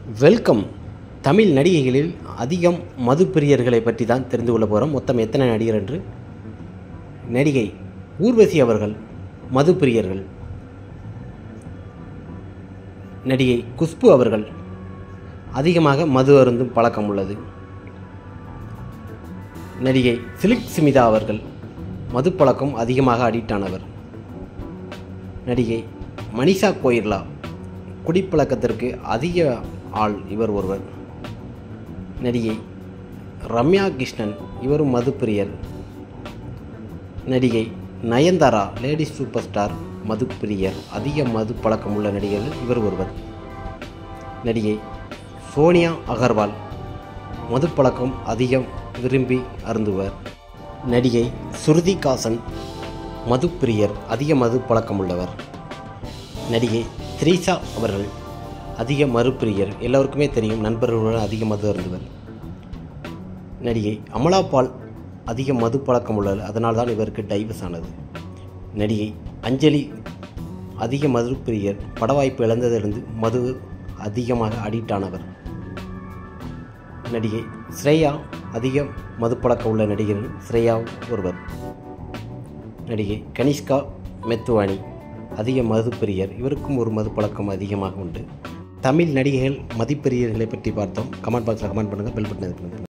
Welcome. Tamil நடிகைகளில் அதிகம் மது பிரியர்களை பற்றி தான் தெரிந்து கொள்ள போகிறோம். மொத்தம் எத்தனை நடிகர் என்று. நடிகை ஊர்வசி அவர்கள் மது பிரியர்கள். நடிகை குஷ்பு அவர்கள் அதிகமாக மது அருந்தும் பழக்கம் உள்ளது. நடிகை சில்க் ஸ்மிதா அவர்கள் மது பழக்கம் அதிகமாக அடிக்டானவர். நடிகை மனிஷா கோயிர்லா குடிப்பழக்கத்திற்கு அதிக ஆள் இவர் ஒருவர். நடிகை ரம்யா கிருஷ்ணன் இவரும் மது பிரியர். நடிகை நயன்தாரா லேடிஸ் சூப்பர் ஸ்டார் மது பிரியர். அதிக மது பழக்கம் உள்ள நடிகர்கள் இவர் ஒருவர். நடிகை சோனியா அகர்வால் மது பழக்கம் அதிகம் விரும்பி அருந்துவர். நடிகை ஸ்ருதி ஹாசன் மது பிரியர், அதிக மது பழக்கம் உள்ளவர். நடிகை த்ரிஷா அவர்கள் அதிக மறுபிரியர், எல்லோருக்குமே தெரியும், நண்பர்களுடன் அதிக மது அருந்துவர். நடிகை அமலா பால் அதிக மது பழக்கம் உள்ளது, அதனால் தான் இவருக்கு டைவர்ஸ் ஆனது. நடிகை அஞ்சலி அதிக மது பிரியர், பட வாய்ப்பு இழந்ததிலிருந்து மது அதிகமாக அடிக்ட் ஆனவர். நடிகை ஸ்ரேயா அதிக மது பழக்கம் உள்ள நடிகர்கள் ஸ்ரேயா ஒருவர். நடிகை கனிஷ்கா மெத்துவானி அதிக மது பிரியர், இவருக்கும் ஒரு மது பழக்கம் அதிகமாக உண்டு. தமிழ் நடிகைகள் மதிப்பிரியர்களை பற்றி பார்த்தோம். கமெண்ட் பாக்ஸில் கமெண்ட் பண்ணுங்கள். Bell button